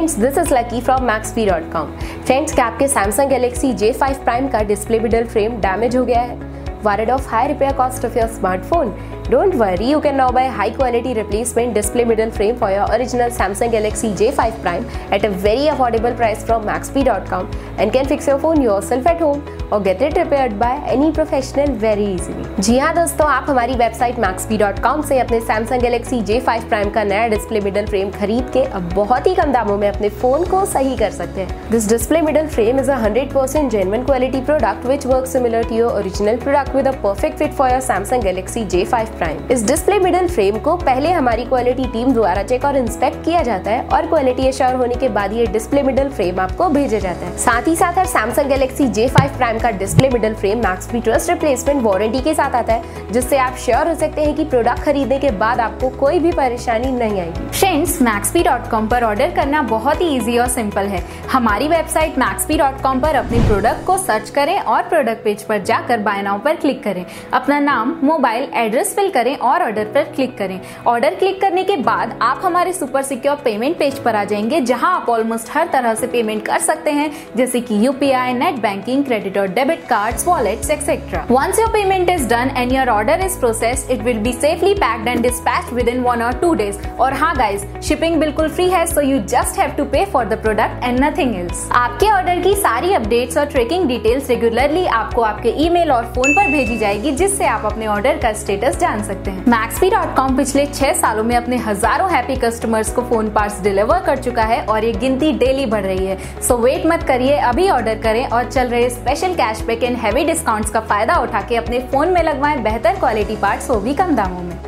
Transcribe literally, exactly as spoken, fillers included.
Friends, this is Lucky from Maxpe dot com. Friends, क्या आपके Samsung Galaxy J five prime का display middle frame damage हो गया है? Worried of high repair cost of your smartphone? Don't worry, you can now buy high quality replacement display middle frame for your original Samsung Galaxy J five Prime at a very affordable price from maxpy dot com and can fix your phone yourself at home or get it repaired by any professional very easily। जी हाँ दोस्तों, आप हमारी website maxpy dot com से अपने Samsung Galaxy J five Prime का नया display middle frame खरीद के अब बहुत ही कम दामों में अपने फोन को सही कर सकते हैं। This display middle frame is a one hundred percent genuine quality product which works similar to your original product with a perfect fit for your Samsung Galaxy J five Prime। इस display middle frame को पहले हमारी quality team द्वारा check और inspect किया जाता है और क्वालिटी एश्योर होने के बाद ये डिस्प्ले मिडल फ्रेम आपको भेजा जाता है। साथ ही साथ हर Samsung Galaxy J five Prime का display middle frame Maxpe trust replacement warranty के साथ आता है, जिससे आप श्योर हो सकते हैं कि प्रोडक्ट खरीदने के बाद आपको कोई भी परेशानी नहीं आएगी। फ्रेंड्स, मैक्सपी डॉट कॉम पर ऑर्डर करना बहुत ही इजी और सिंपल है। हमारी वेबसाइट मैक्सपी डॉट कॉम पर अपने प्रोडक्ट को सर्च करें और प्रोडक्ट पेज पर जाकर बाय नाउ पर क्लिक करें। अपना नाम, मोबाइल एड्रेस फिल करें और ऑर्डर पर क्लिक करें। ऑर्डर क्लिक करने के बाद आप हमारे सुपर सिक्योर पेमेंट पेज पर आ जाएंगे, जहां आप ऑलमोस्ट हर तरह से पेमेंट कर सकते हैं, जैसे कि यूपीआई, नेट बैंकिंग, क्रेडिट और debit cards, wallets etcetera. Once your payment is done and your order is processed, it will be safely packed and dispatched within one और टू डेज। और हाँ guys, shipping बिल्कुल free है, so you just have to pay for the product and nothing else. आपके order की सारी updates और tracking details regularly आपको आपके ईमेल और फोन पर भेजी जाएगी, जिससे आप अपने ऑर्डर का स्टेटस जान सकते हैं। मैक्सपी डॉट कॉम पिछले छह सालों में अपने हजारों हैप्पी कस्टमर्स को फोन पार्ट्स डिलीवर कर चुका है और ये गिनती डेली बढ़ रही है। सो वेट मत करिए, अभी ऑर्डर करें और चल रहे special cashback and heavy discounts का फायदा उठा के अपने फोन में लगवाएं बेहतर क्वालिटी पार्ट्स, वो भी कम दामों में।